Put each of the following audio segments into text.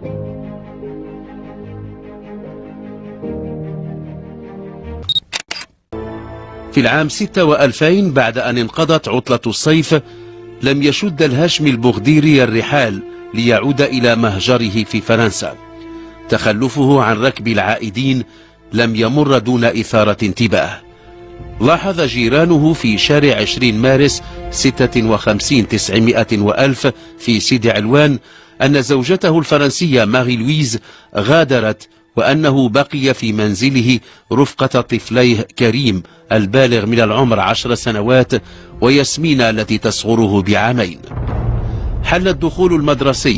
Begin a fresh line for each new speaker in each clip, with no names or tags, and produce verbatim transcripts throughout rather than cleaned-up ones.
في العام ستة وألفين بعد أن انقضت عطلة الصيف لم يشد الهاشمي البغديري الرحال ليعود إلى مهجره في فرنسا. تخلفه عن ركب العائدين لم يمر دون إثارة انتباه. لاحظ جيرانه في شارع عشرين مارس ستة وخمسين تسعمائة وألف في سيدي علوان أن زوجته الفرنسية ماري لويز غادرت، وأنه بقي في منزله رفقة طفليه كريم البالغ من العمر عشر سنوات وياسمين التي تصغره بعامين. حل الدخول المدرسي.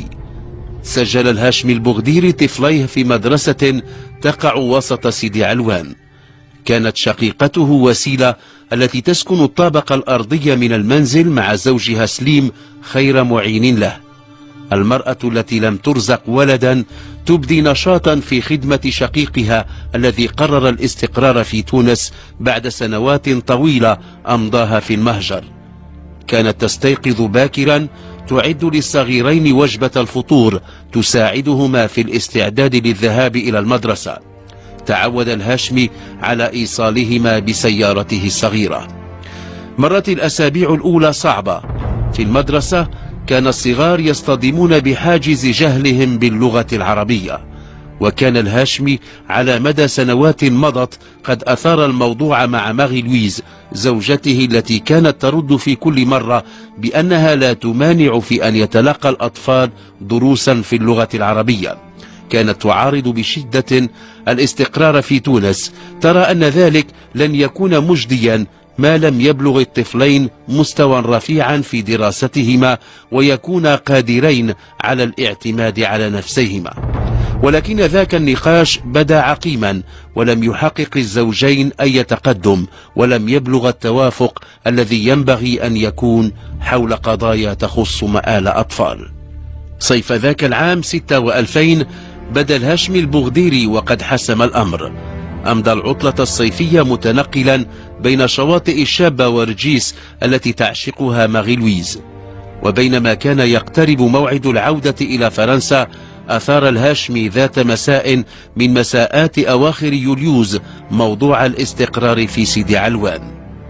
سجل الهاشمي البغديري طفليه في مدرسة تقع وسط سيدي علوان. كانت شقيقته وسيلة التي تسكن الطابق الأرضية من المنزل مع زوجها سليم خير معين له. المرأة التي لم ترزق ولدا تبدي نشاطا في خدمة شقيقها الذي قرر الاستقرار في تونس بعد سنوات طويلة أمضاها في المهجر. كانت تستيقظ باكرا، تعد للصغيرين وجبة الفطور تساعدهما في الاستعداد للذهاب إلى المدرسة. تعود الهاشمي على إيصالهما بسيارته الصغيرة. مرت الأسابيع الأولى صعبة. في المدرسة كان الصغار يصطدمون بحاجز جهلهم باللغة العربية، وكان الهاشمي على مدى سنوات مضت قد أثار الموضوع مع ماري لويز زوجته التي كانت ترد في كل مرة بأنها لا تمانع في أن يتلقى الأطفال دروسا في اللغة العربية. كانت تعارض بشدة الاستقرار في تونس، ترى أن ذلك لن يكون مجديا ما لم يبلغ الطفلين مستوى رفيعا في دراستهما ويكونا قادرين على الاعتماد على نفسيهما. ولكن ذاك النقاش بدا عقيما، ولم يحقق الزوجين أي تقدم، ولم يبلغ التوافق الذي ينبغي أن يكون حول قضايا تخص مآل أطفال. صيف ذاك العام ستة وألفين بدا الهاشمي البغديري وقد حسم الأمر. أمضى العطلة الصيفية متنقلا بين شواطئ الشابة ورجيس التي تعشقها ماري لويز. وبينما كان يقترب موعد العودة إلى فرنسا، أثار الهاشمي ذات مساء من مساءات أواخر يوليوز موضوع الاستقرار في سيدي علوان.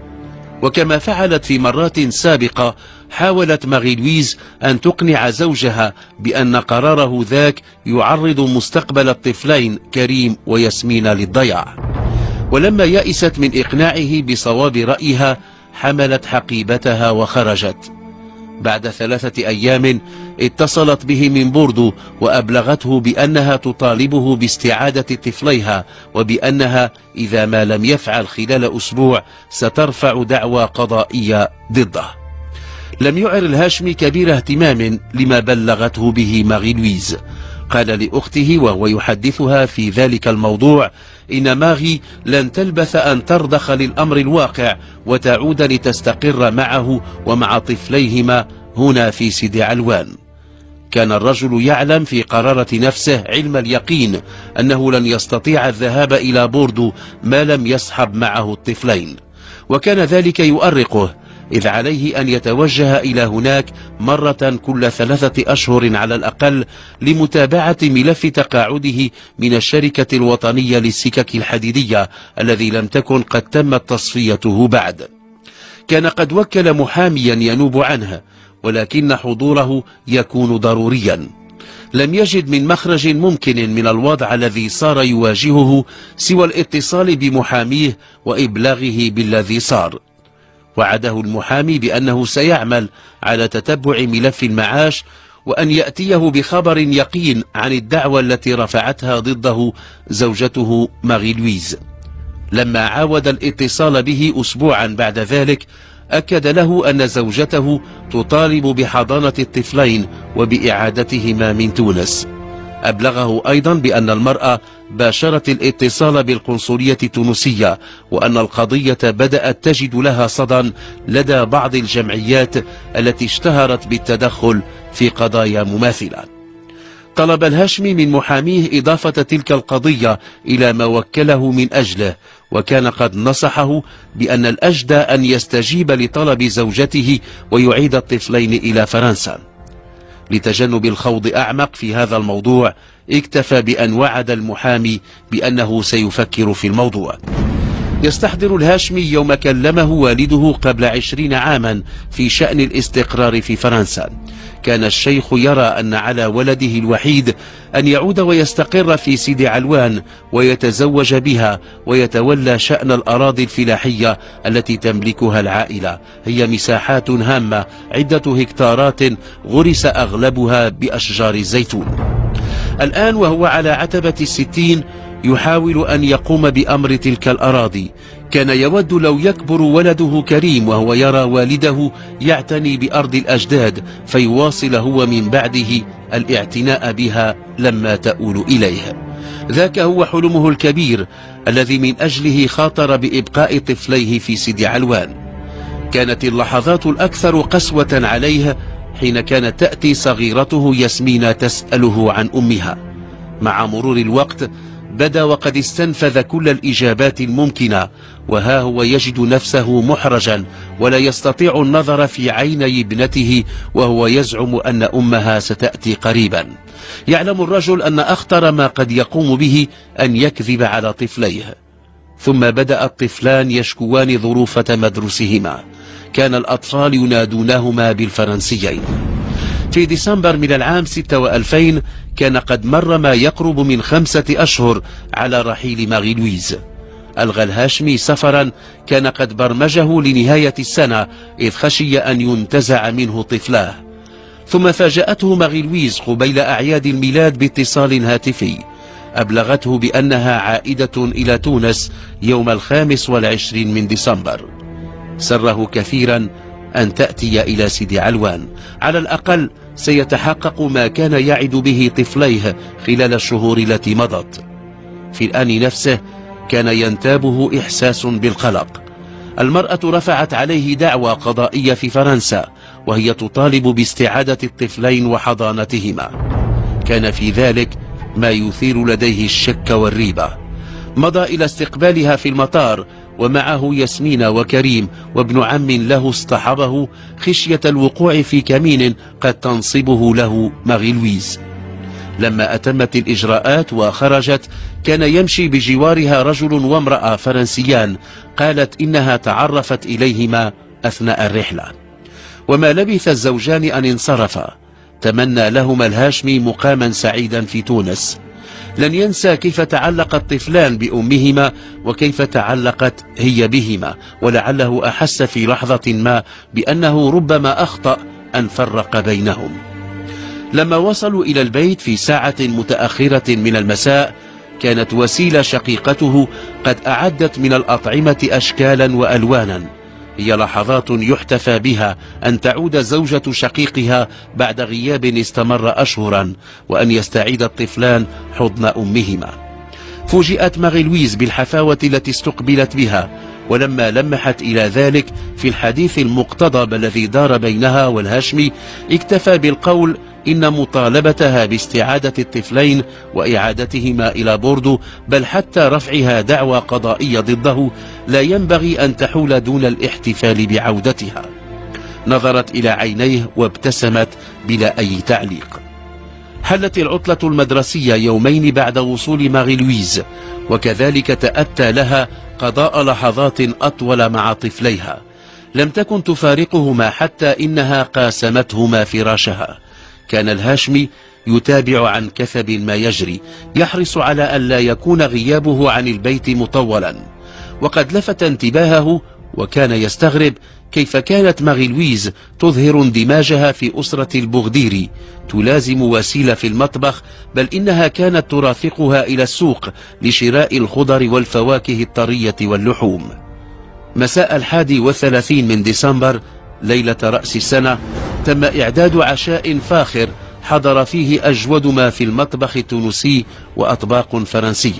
وكما فعلت في مرات سابقة، حاولت ماري لويز أن تقنع زوجها بأن قراره ذاك يعرض مستقبل الطفلين كريم وياسمين للضياع. ولما يئست من إقناعه بصواب رأيها، حملت حقيبتها وخرجت. بعد ثلاثة أيام اتصلت به من بوردو وأبلغته بأنها تطالبه باستعادة طفليها، وبأنها إذا ما لم يفعل خلال أسبوع سترفع دعوى قضائية ضده. لم يعر الهاشمي كبير اهتمام لما بلغته به ماري لويز. قال لأخته وهو يحدثها في ذلك الموضوع إن ماغي لن تلبث أن ترضخ للأمر الواقع وتعود لتستقر معه ومع طفليهما هنا في سيدي علوان. كان الرجل يعلم في قرارة نفسه علم اليقين أنه لن يستطيع الذهاب إلى بوردو ما لم يصحب معه الطفلين، وكان ذلك يؤرقه، إذ عليه أن يتوجه إلى هناك مرة كل ثلاثة أشهر على الأقل لمتابعة ملف تقاعده من الشركة الوطنية للسكك الحديدية الذي لم تكن قد تمت تصفيته بعد. كان قد وكل محاميا ينوب عنه، ولكن حضوره يكون ضروريا. لم يجد من مخرج ممكن من الوضع الذي صار يواجهه سوى الاتصال بمحاميه وإبلاغه بالذي صار. وعده المحامي بأنه سيعمل على تتبع ملف المعاش، وأن يأتيه بخبر يقين عن الدعوى التي رفعتها ضده زوجته ماري لويز. لما عاود الاتصال به أسبوعا بعد ذلك، أكد له أن زوجته تطالب بحضانة الطفلين وبإعادتهما من تونس. أبلغه أيضا بأن المرأة باشرت الاتصال بالقنصلية التونسية، وأن القضية بدأت تجد لها صدى لدى بعض الجمعيات التي اشتهرت بالتدخل في قضايا مماثلة. طلب الهاشمي من محاميه إضافة تلك القضية إلى ما وكله من أجله، وكان قد نصحه بأن الأجدى أن يستجيب لطلب زوجته ويعيد الطفلين إلى فرنسا. لتجنب الخوض أعمق في هذا الموضوع اكتفى بأن وعد المحامي بأنه سيفكر في الموضوع. يستحضر الهاشمي يوم كلمه والده قبل عشرين عاما في شأن الاستقرار في فرنسا. كان الشيخ يرى أن على ولده الوحيد أن يعود ويستقر في سيدي علوان ويتزوج بها ويتولى شأن الأراضي الفلاحية التي تملكها العائلة، هي مساحات هامة عدة هكتارات غرس أغلبها بأشجار الزيتون. الآن وهو على عتبة الستين يحاول أن يقوم بأمر تلك الأراضي. كان يود لو يكبر ولده كريم وهو يرى والده يعتني بأرض الأجداد فيواصل هو من بعده الاعتناء بها لما تؤول إليه. ذاك هو حلمه الكبير الذي من أجله خاطر بإبقاء طفليه في سيدي علوان. كانت اللحظات الأكثر قسوة عليه حين كانت تأتي صغيرته ياسمين تسأله عن أمها. مع مرور الوقت بدا وقد استنفذ كل الإجابات الممكنة، وها هو يجد نفسه محرجا ولا يستطيع النظر في عيني ابنته وهو يزعم أن أمها ستأتي قريبا. يعلم الرجل أن أخطر ما قد يقوم به أن يكذب على طفليه. ثم بدأ الطفلان يشكوان ظروف تمدرسهما. كان الأطفال ينادونهما بالفرنسيين. في ديسمبر من العام ستة وألفين كان قد مر ما يقرب من خمسة أشهر على رحيل ماري لويز. ألغى الهاشمي سفرا كان قد برمجه لنهاية السنة إذ خشي أن ينتزع منه طفلاه. ثم فاجأته ماري لويز قبيل أعياد الميلاد باتصال هاتفي أبلغته بأنها عائدة إلى تونس يوم الخامس والعشرين من ديسمبر. سره كثيرا أن تأتي إلى سيدي علوان، على الأقل سيتحقق ما كان يعد به طفليه خلال الشهور التي مضت. في الآن نفسه كان ينتابه إحساس بالقلق. المرأة رفعت عليه دعوى قضائية في فرنسا وهي تطالب باستعادة الطفلين وحضانتهما. كان في ذلك ما يثير لديه الشك والريبة. مضى إلى استقبالها في المطار ومعه ياسمين وكريم وابن عم له اصطحبه خشية الوقوع في كمين قد تنصبه له ماري لويز. لما أتمت الإجراءات وخرجت كان يمشي بجوارها رجل وامرأة فرنسيان قالت إنها تعرفت إليهما أثناء الرحلة. وما لبث الزوجان أن انصرفا. تمنى لهما الهاشمي مقاما سعيدا في تونس. لن ينسى كيف تعلق الطفلان بأمهما وكيف تعلقت هي بهما، ولعله أحس في لحظة ما بأنه ربما أخطأ أن فرق بينهم. لما وصلوا إلى البيت في ساعة متأخرة من المساء كانت وسيلة شقيقته قد أعدت من الأطعمة أشكالا وألوانا. هي لحظات يحتفى بها أن تعود زوجة شقيقها بعد غياب استمر أشهرا وأن يستعيد الطفلان حضن أمهما. فوجئت ماري لويز بالحفاوة التي استقبلت بها، ولما لمحت إلى ذلك في الحديث المقتضب الذي دار بينها والهاشمي اكتفى بالقول إن مطالبتها باستعادة الطفلين وإعادتهما إلى بوردو بل حتى رفعها دعوى قضائية ضده لا ينبغي أن تحول دون الاحتفال بعودتها. نظرت إلى عينيه وابتسمت بلا أي تعليق. حلت العطلة المدرسية يومين بعد وصول ماري لويز، وكذلك تأتى لها قضاء لحظات أطول مع طفليها. لم تكن تفارقهما حتى إنها قاسمتهما فراشها. كان الهاشمي يتابع عن كثب ما يجري، يحرص على أن لا يكون غيابه عن البيت مطولا. وقد لفت انتباهه وكان يستغرب كيف كانت ماري لويز تظهر اندماجها في أسرة البغديري، تلازم وسيلة في المطبخ، بل إنها كانت ترافقها إلى السوق لشراء الخضر والفواكه الطرية واللحوم. مساء الحادي والثلاثين من ديسمبر ليلة رأس السنة تم إعداد عشاء فاخر حضر فيه أجود ما في المطبخ التونسي وأطباق فرنسية.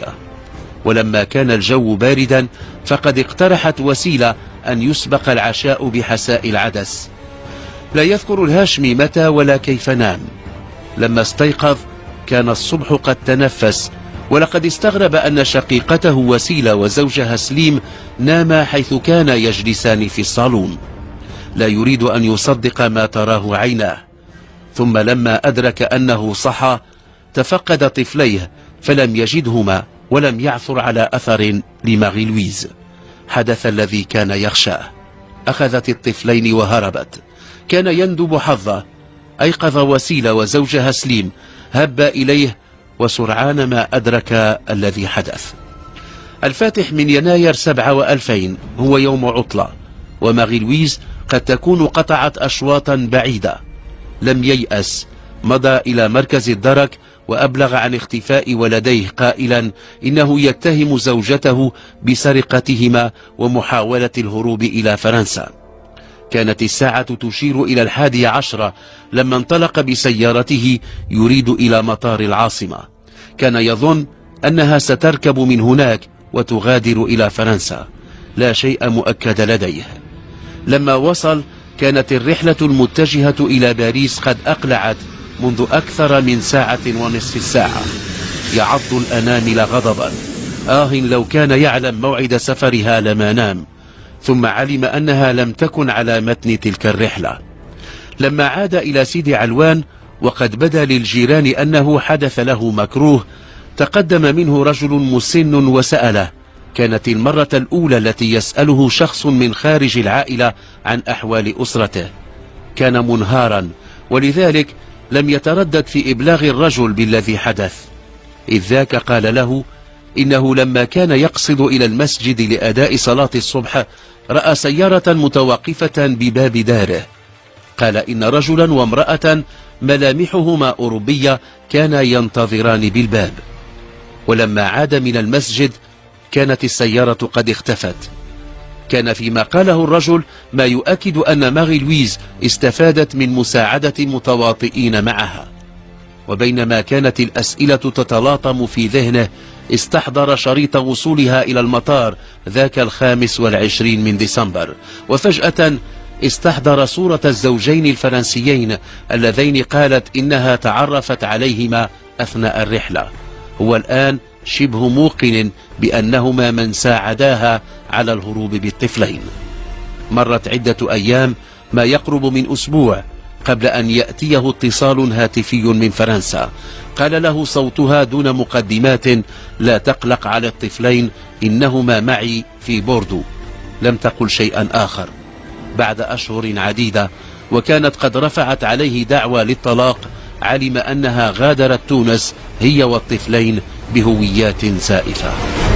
ولما كان الجو باردا فقد اقترحت وسيلة أن يسبق العشاء بحساء العدس. لا يذكر الهاشمي متى ولا كيف نام. لما استيقظ كان الصبح قد تنفس، ولقد استغرب أن شقيقته وسيلة وزوجها سليم ناما حيث كانا يجلسان في الصالون. لا يريد أن يصدق ما تراه عيناه. ثم لما أدرك أنه صحى تفقد طفليه فلم يجدهما ولم يعثر على أثر لماري لويز. حدث الذي كان يخشاه، أخذت الطفلين وهربت. كان يندب حظه، أيقظ وسيلة وزوجها سليم، هب إليه وسرعان ما أدرك الذي حدث. الفاتح من يناير سبعة وألفين هو يوم عطلة، وماري لويز قد تكون قطعت أشواطا بعيدة. لم ييأس، مضى إلى مركز الدرك وأبلغ عن اختفاء ولديه قائلا إنه يتهم زوجته بسرقتهما ومحاولة الهروب إلى فرنسا. كانت الساعة تشير إلى الحادي عشرة لما انطلق بسيارته يريد إلى مطار العاصمة. كان يظن أنها ستركب من هناك وتغادر إلى فرنسا، لا شيء مؤكد لديه. لما وصل كانت الرحلة المتجهة إلى باريس قد أقلعت منذ أكثر من ساعة ونصف الساعة. يعض الأنامل غضبا، آه لو كان يعلم موعد سفرها لما نام. ثم علم أنها لم تكن على متن تلك الرحلة. لما عاد إلى سيدي علوان وقد بدا للجيران أنه حدث له مكروه، تقدم منه رجل مسن وسأله. كانت المرة الأولى التي يسأله شخص من خارج العائلة عن أحوال أسرته. كان منهارا، ولذلك لم يتردد في إبلاغ الرجل بالذي حدث. إذ ذاك قال له إنه لما كان يقصد إلى المسجد لأداء صلاة الصبح رأى سيارة متوقفة بباب داره. قال إن رجلا وامرأة ملامحهما أوروبية كانا ينتظران بالباب. ولما عاد من المسجد كانت السيارة قد اختفت. كان فيما قاله الرجل ما يؤكد أن ماري لويز استفادت من مساعدة متواطئين معها. وبينما كانت الأسئلة تتلاطم في ذهنه استحضر شريط وصولها إلى المطار ذاك الخامس والعشرين من ديسمبر، وفجأة استحضر صورة الزوجين الفرنسيين اللذين قالت إنها تعرفت عليهما أثناء الرحلة. هو الآن شبه موقن بأنهما من ساعداها على الهروب بالطفلين. مرت عدة أيام، ما يقرب من أسبوع، قبل أن يأتيه اتصال هاتفي من فرنسا. قال له صوتها دون مقدمات: لا تقلق على الطفلين، إنهما معي في بوردو. لم تقل شيئا آخر. بعد أشهر عديدة وكانت قد رفعت عليه دعوى للطلاق، علم أنها غادرت تونس هي والطفلين بهويات زائفة.